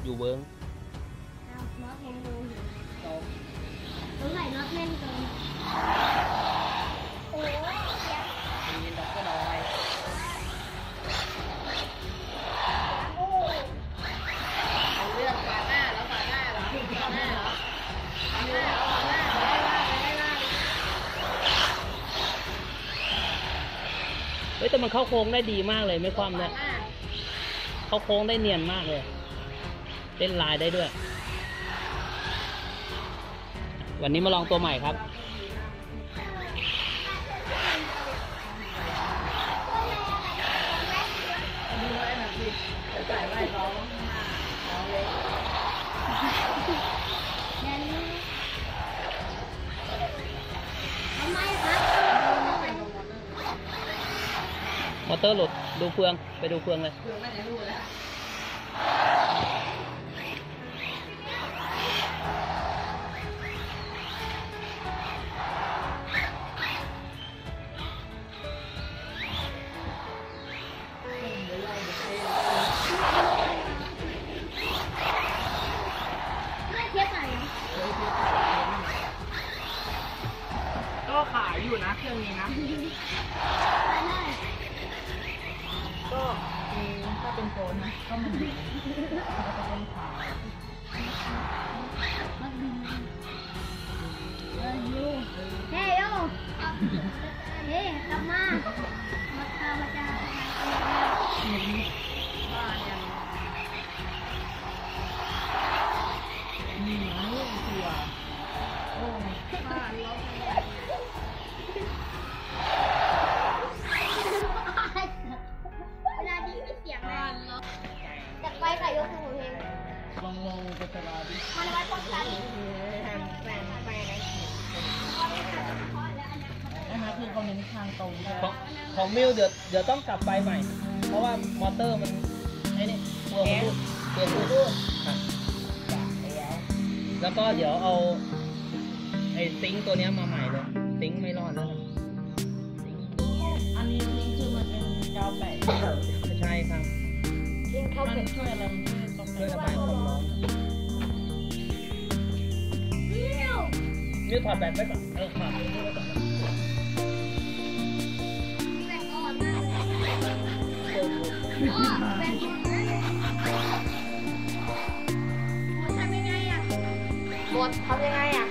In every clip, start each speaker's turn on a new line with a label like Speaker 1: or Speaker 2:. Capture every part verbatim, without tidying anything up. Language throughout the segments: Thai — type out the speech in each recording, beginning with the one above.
Speaker 1: อยู่เวิร์ก
Speaker 2: น็อตยังดูอยู่ตรงไหนน็อตแน่นเกินโอ้ย
Speaker 3: มีดอกก็ดอยเอาเรื่องปาดหน้าแล้วปาดหน้าเหรอปาดหน้าเหรอปาดหน้าปาดหน้าได้ล่าได้ล่า
Speaker 1: เฮ้ยแต่มันเข้าโค้งได้ดีมากเลยไม่คว่ำเนี่ยเข้าโค้งได้เนียนมากเลยเล่นลายได้ด้วยวันนี้มาลองตัวใหม่ครับ
Speaker 3: ดูไว้หน่อยสิจ่ายไว้ร้องร้องเลย
Speaker 2: ทำไมครับ
Speaker 1: มอเตอร์หลุดดูเฟืองไปดูเฟืองเลย
Speaker 3: เฟืองไม่ได้รู้แล้วก็ขายอยู่นะเครื่องนี้นะก็ถ้าเป็นโฟนนะก็มันจะเป็นขาย
Speaker 2: เฮ้ยโยเฮ้ยเฮ้ยกลับมามาตามาจ้า
Speaker 3: บ้านยังนี่นะลูกตัวโอ้บ้านเรา
Speaker 2: เวลาดีไม่เสียงเลยจากไปใส่ยกหูเพลง
Speaker 3: ลองลองไปตลาดดิ
Speaker 2: มันไว้ป้องกัน
Speaker 3: แปลงแปลงนะคะคือเขาเน้นทางตรง
Speaker 1: ของของมิวเดี๋ยวเดี๋ยวต้องกลับไปใหม่เพราะว่ามอเตอร์มันไอ้นี่ตัวมันรูดตัวมันรูดแล้วก็เดี๋ยวเอาไอ้ซิงค์ตัวนี้มาใหม่เลยซิงค์ไม่รอดแล้ว
Speaker 3: อันนี้นี่คือมันเป็นกาวแปะ
Speaker 1: ใช่ครับ
Speaker 3: มันช่วยอะไรมันช่วยระบาย
Speaker 1: ความร้อนมิวถอดแบตไว้ก่อนเออถอดมิวไว้ก่อน
Speaker 2: แบตอ่อนมากเลยแบตอ่อนมากเลยทำยังไงอ่ะหมดทำยังไงอ่ะ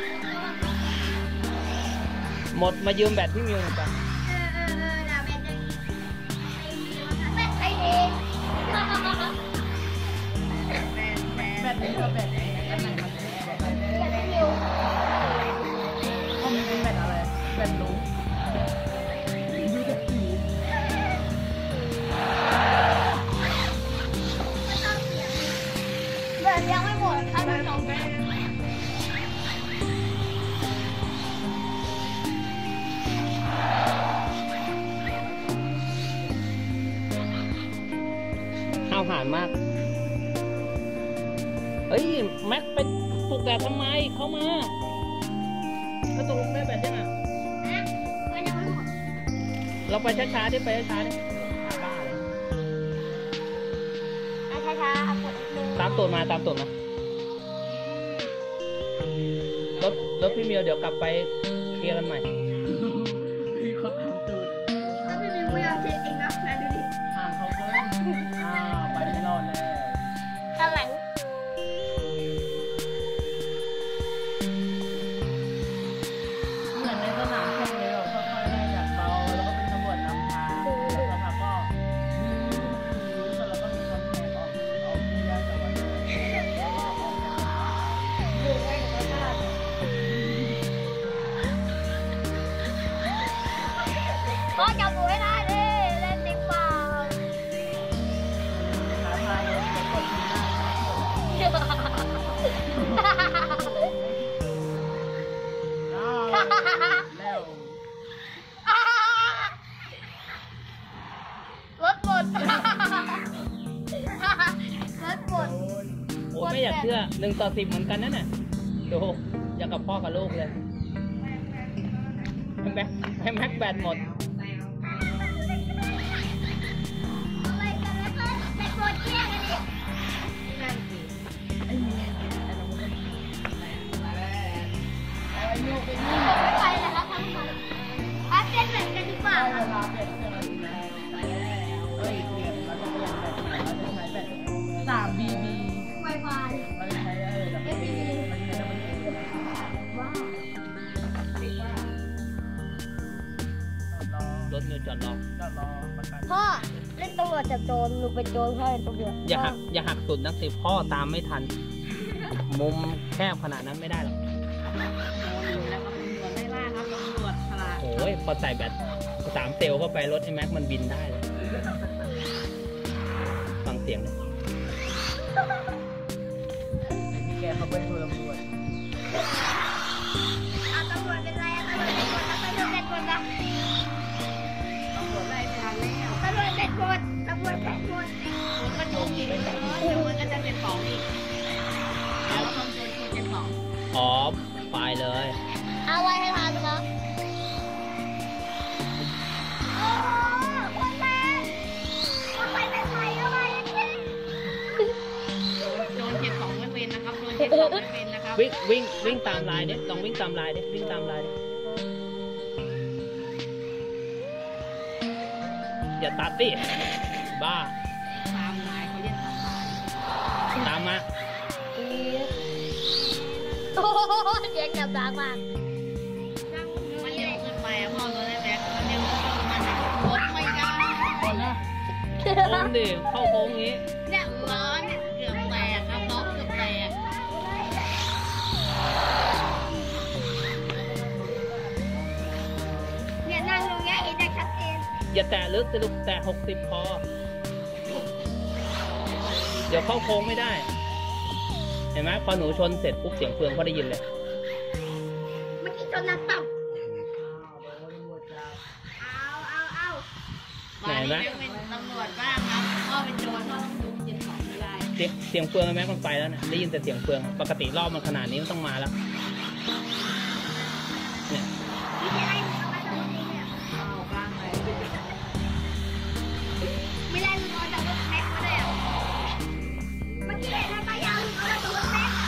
Speaker 1: หมดมายืมแบตพี่มิวหน่อยจ้ะ
Speaker 2: เออเออเออด่าแบตยังแบตใครดี
Speaker 3: แบตนี้ก็แบตอันไหนมันแบต
Speaker 2: ไม่อยู่
Speaker 3: ก็มันเป็นแบตอะไรแบตลุงดูจากสี
Speaker 2: ไม่ชอบเสียงแบตยังไม่หมดค่ะทั้งสองแบต
Speaker 1: ห้าวหาญมากเฮ้ยแม็กไปปลุกแดดทำไมเข้ามาถ้าตกลงได้แบตยังไงเราไปช้าๆดิไปช้าๆดิบ้าเลย
Speaker 2: ช้าๆกดอีกนึง
Speaker 1: ตามตัวมาตามตัวมารถรถพี่เมียวเดี๋ยวกลับไปเคลียร์กันใหม่
Speaker 3: พี่เขาทำตูด
Speaker 2: ถ้าพี่มิวไม่เอาเช็คเองนะแม่ดูดิ
Speaker 3: ห่างเขาเพิ่มอ้าวไปไม่รอดแล้ว
Speaker 2: ข้างหลัง
Speaker 3: เหมือนในสนามแข่งเลยแบบค่อยๆไล่จากเบาแล้วก็เป็นตำรวจนำทางแล้วสักพักก็ยื้อแล้วก็มีคนแข่งออกออกที่ยากจังหวัด
Speaker 2: ดูไว้หนูไม่พลาดพ่อจับหนูให้ได้เลยเล่นติ๊กเปล่า
Speaker 3: หาทางเลยกดทีหน้าแล้ว
Speaker 2: รถหมดรถหมด
Speaker 1: โอ้ไม่อยากเชื่อหนึ่งต่อสิบเหมือนกันนั่นน่ะดูอย่างกับพ่อกับลูกเลยให้แม็กให้แม็กแบตหมด
Speaker 2: อะไรกันแล้วก็เป็นโปรเจกต์อันนี้นั่นสิ
Speaker 3: มีไอ้น้องมันไอ้โยกไปนี่
Speaker 2: ไม่ไปแล้วครับทั้งหมดพักเล่นเหมือนกันดีกว่า
Speaker 3: เวลาเปลี่ยนเปลี่ยนอะไรนะเอ้ยเปลี่ยนเราจะเปลี่ยนแบบเราจะใช้แบบสามบีบี
Speaker 2: ไวไฟ
Speaker 3: เราจะใช้เออแบบเราจะใช้ดับเบิลเอ
Speaker 2: ว้าว
Speaker 3: รอ
Speaker 1: รถอยู่จอดรอ
Speaker 3: ก็รอประกัน
Speaker 2: พ่อเล่นตำรวจจับโจรหนูเป็นโจรพ่อเป็นตำรวจ
Speaker 1: อย่าหักอย่าหักสุดนักสิพ่อตามไม่ทัน มุมแคบขนาดนั้นไม่ได้หรอก
Speaker 3: แล้วก็ตำรวจไล่ล่าครับตำรวจฉลาด
Speaker 1: โอ้ยพอใส่แบตสามเซลล์เข้าไปรถไอ้แม็กมันบินได้เลยฟังเสียงเลย
Speaker 3: ที่แกเขาไปดูตำรวจ
Speaker 2: อ่ะตำรวจเป็นไรอ่ะตำรวจเป็นคนแล้วตำรวจเป็นคนละ
Speaker 3: ตำรวจไล่ไปทางนี้
Speaker 2: ตำรวจเป็นคนตำรวจเป็นคน
Speaker 3: มันดูอีกเดี๋ยวมันก็จะเป็นของอีกแล้วทำเป็นเป็นของ
Speaker 1: อ๋อไปเลย
Speaker 2: เอาไว้ให้ทันครับโอ้คนแรงคนไปเป็นไรก็ไป
Speaker 3: โดนเจ็บของไม่เป็นนะครับโดนเจ็บของไม่เป็นนะครับ
Speaker 1: วิ่งวิ่งวิ่งตามลายดิลองวิ่งตามลายดิวิ่งตามลายดิอย่าตัดดิบ้า
Speaker 3: ตามนายเขาเรียกตามนาย
Speaker 1: ตามมา
Speaker 2: โอ้เสียงจับดังมาก
Speaker 3: มันเร็วเกินไปอ่ะพ่อรถไอ้แบ็คมันเร็วเกินมันรถไม่ได้คนละ
Speaker 1: โค้งดิเข้าโค้งงี้
Speaker 2: เนี่ย
Speaker 3: ล้อเนี่ยเกือบแตกครับล้อเกือบแตก
Speaker 2: เนี่ยนั่งตรงเนี้ยเห็นได้ชัดเจน
Speaker 1: อย่าแตะลึกสิลูกแตะหกสิบพอ เดี๋ยวเข้าโค้งไม่ได้ เห็นไหมพอหนูชนเสร็จปุ๊บเสียงเฟืองเขาได้ยินเลย
Speaker 2: เมื่อกี้ชนนักต่ำเอาเอาเอา
Speaker 3: บ้านนี้เป็นตำรวจบ้างครับพ่อเป็นโจรพ่อต้องดูเจ็บของไม่ได้
Speaker 1: เสียงเสียงเฟืองแม็กมันไปแล้วนะได้ยินแต่เสียงเฟืองปกติรอบมันขนาดนี้มันต้องมาแล้วเนี่ย
Speaker 2: พี่จะไล่หนูทำไมตรงนี้เนี่ย
Speaker 3: อ้าวบ้างเลย
Speaker 2: ไม่ไล่หนูเอาจากรถแม็กมาเลยอ่ะเมื่อกี้เห็นแล้วปะยังเอามาจากรถแม็กอะ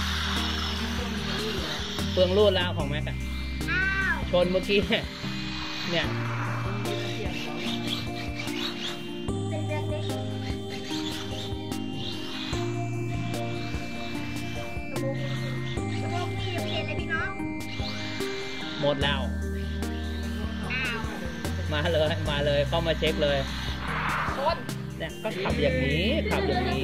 Speaker 1: เฟืองรูดแล้วของแม็กอะ
Speaker 2: อ้าว
Speaker 1: ชนเมื่อกี้เนี่ย
Speaker 2: เป็นเรื่องเล็กสมองสมองพี่ยังไม่เห็นเลยพี่น้อง
Speaker 1: หมดแล้ว
Speaker 2: อ้าว
Speaker 1: มาเลยมาเลยเข้ามาเช็คเลยเนี่ยก็ขับอย่างนี้ขับอย่างนี้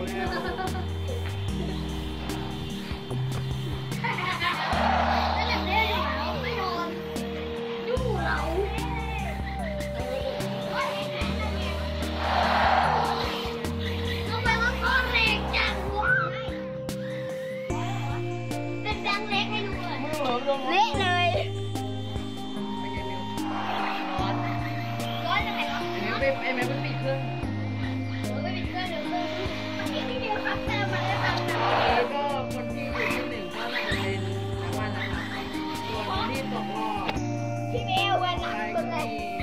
Speaker 2: แล้วแบบนี้เหรอไม่โดนยุ่งเราทำไมว่าก้อนเล็กจังวะเป็นแบงค์เล็กให้ดูเลยเละเลยร้อนจะไหนร้อน
Speaker 3: ไอ้แม่มันปิดเครื่อง
Speaker 2: ไม่เป็นเครื่องเดี๋ยวเมื่อกี้พี่เดียวครับเติมมาแล้วครับ
Speaker 3: แล้วก็คนที่อยู่ที่หนึ่งก็น่าจะเป็นน้ำมันนะครับส่วนที่ตกรอบ
Speaker 2: พี่เบลวันหนัก
Speaker 3: ใคร
Speaker 2: สุ
Speaker 3: ก็
Speaker 2: ดเลย
Speaker 3: มี